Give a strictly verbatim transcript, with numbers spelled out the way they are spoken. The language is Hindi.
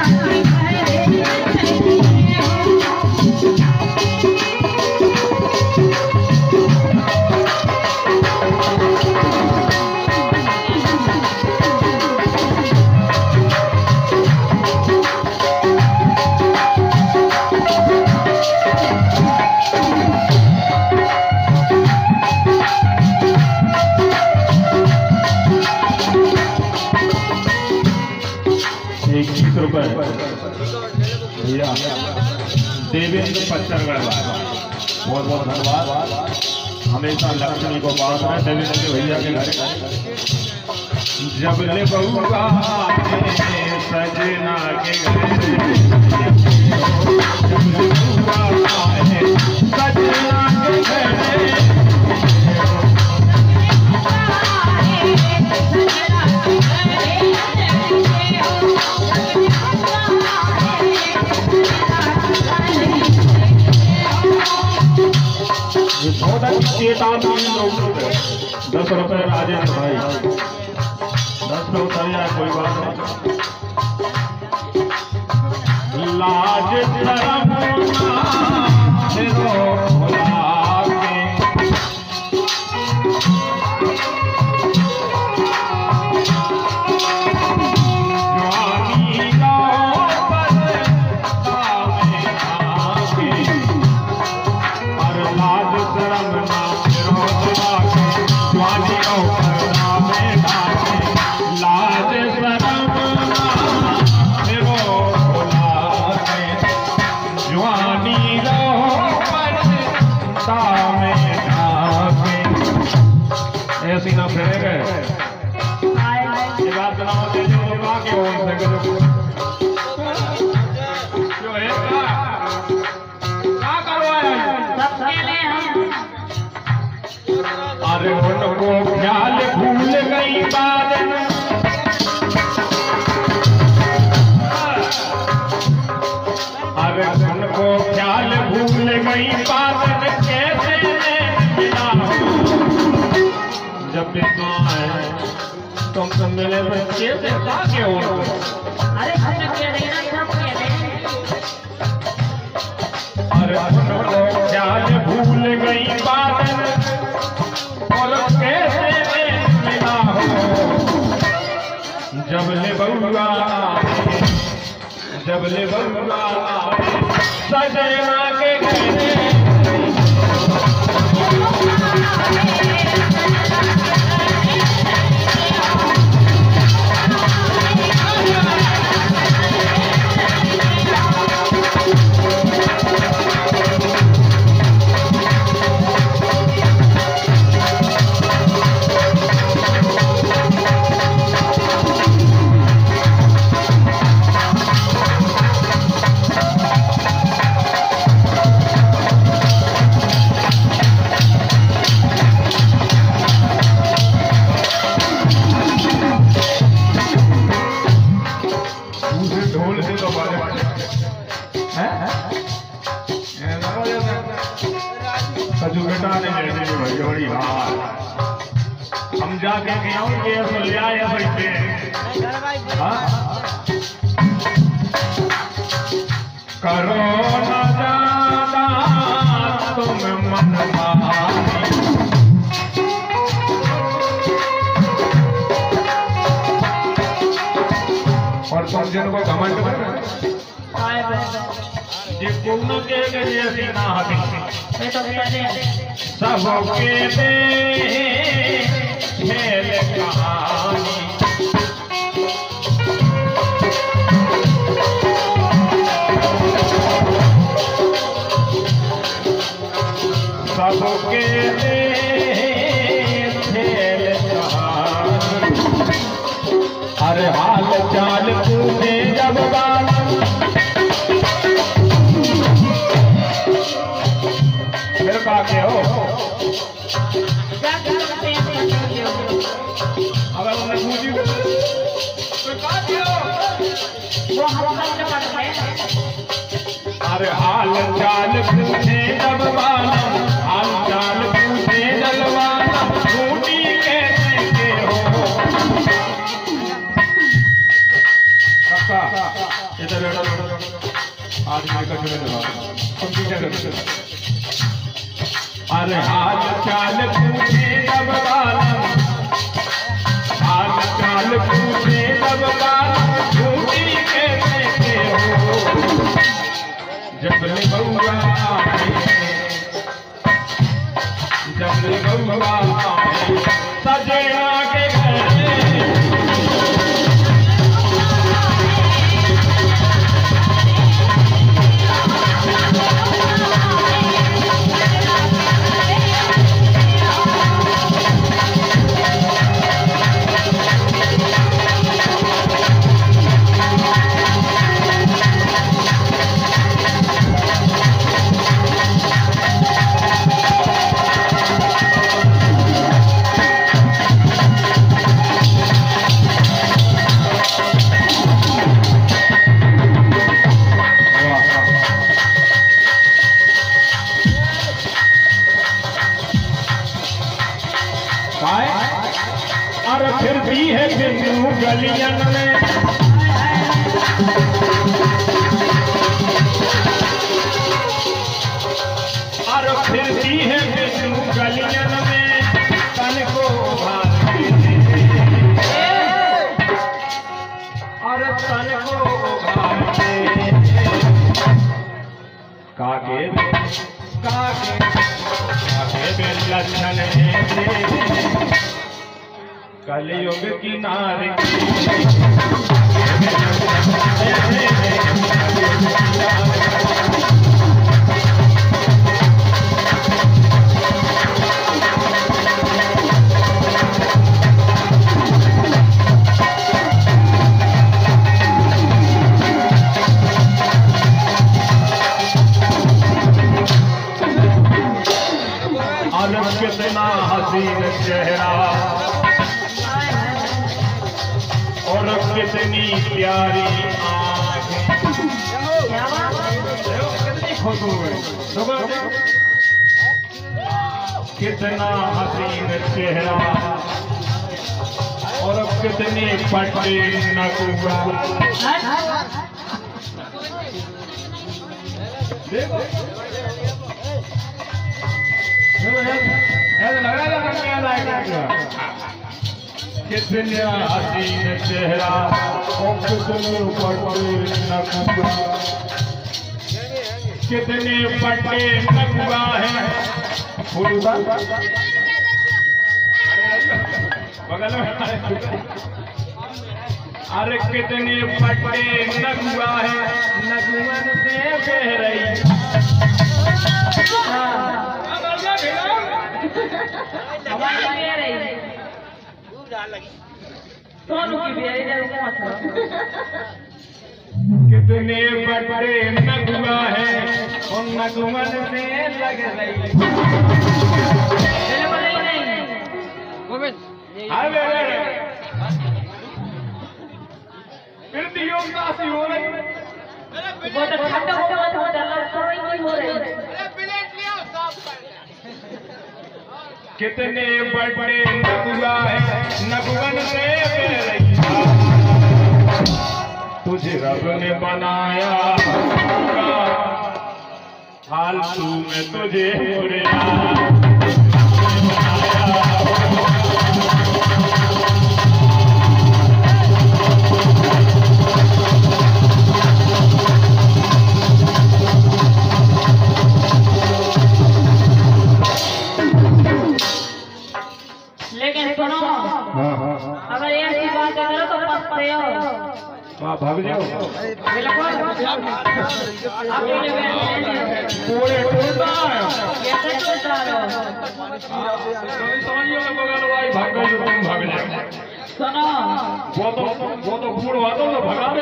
भैया देवेंद्र पच्चरगढ़ बहुत बहुत धन्यवाद। हमेशा लक्ष्मी को पास है देवेंद्र के भैया के घर। जब ले बउआ सजना के सजना के दस रुपए राजेंद्र भाई, दस पे उतर जाए कोई बात नहीं। लाज शर्म ऐसी ना फिरे गए ये बात बनाओ दे दो लोग के हो सके जो है का क्या करवाया सब खेले हम। अरे उनको ख्याल भूल गई बात, अरे उनको ख्याल भूल गई बात कैसे जब भी तुम आए तुम तो मेरे बच्चे से भागे हो। अरे हम खेले ना सब खेले। अरे उनको ख्याल भूल गई बात और कैसे मिला हो। जब ले बउआ जब ले बउआ सजना के घर सजू बेटा ने जैसे भाई बड़ी हाल हम जाके के सुन लिया या बैठे करो न जाना तुम मन मानी। और तुम जिनको घमंड कर ये पूर्ण के गए ना सबके दे खेल कहानी। सबके दे खेल कहानी। अरे हाल चाल पूछे जब बात के हो अगर उन्हें पूछी तो क्या दियो वो अरे हाल चाल पूछे जब वाला हाल चाल पूछे जब वाला छूटी कैसे के हो काका इधर आज मैं कचरे लगा तुम क्या करते? अरे हाल चाल पूछे तब बालम, हाल चाल पूछे तब बालम, झूठी कैसे के हो जब ले बउआ जब ले बउआ सजना के घर और फिर भी है बिंदु गलियन में, और फिर भी है बिंदु गलियन में तन को भाती और तन को भाते कागे कागे कागे बेलक्षण कलयुग की नारी और कितना हसीन चेहरा और कितनी प्यारी आँखें, कितना हसीन चेहरा और कितने पटे नकुआ। देखो कितने हसीन चेहरा और कितने पटे नकुआ, कितने पटे नकुआ है बगल में। अरे कितने पटे नकुआ है नकुअन से बह रही कितने बड़े नगुआ है उन नगुअन से लग रही। फिर दियो काशी हो रही कितने बड़े नगुआ है नगुअन से बह रही। तुझे रब ने बनाया फालतू में तुझे लेकिन सुनो, अगर ऐसी बात करो तो पछते हो। वहाँ भाग जाओ। पूरे टूटा है। कैसे टूटा है? बगल वाली भाग गई तो तुम भाग जाओ। सुनो, वो तो वो तो पूर्ण हुआ तो भगा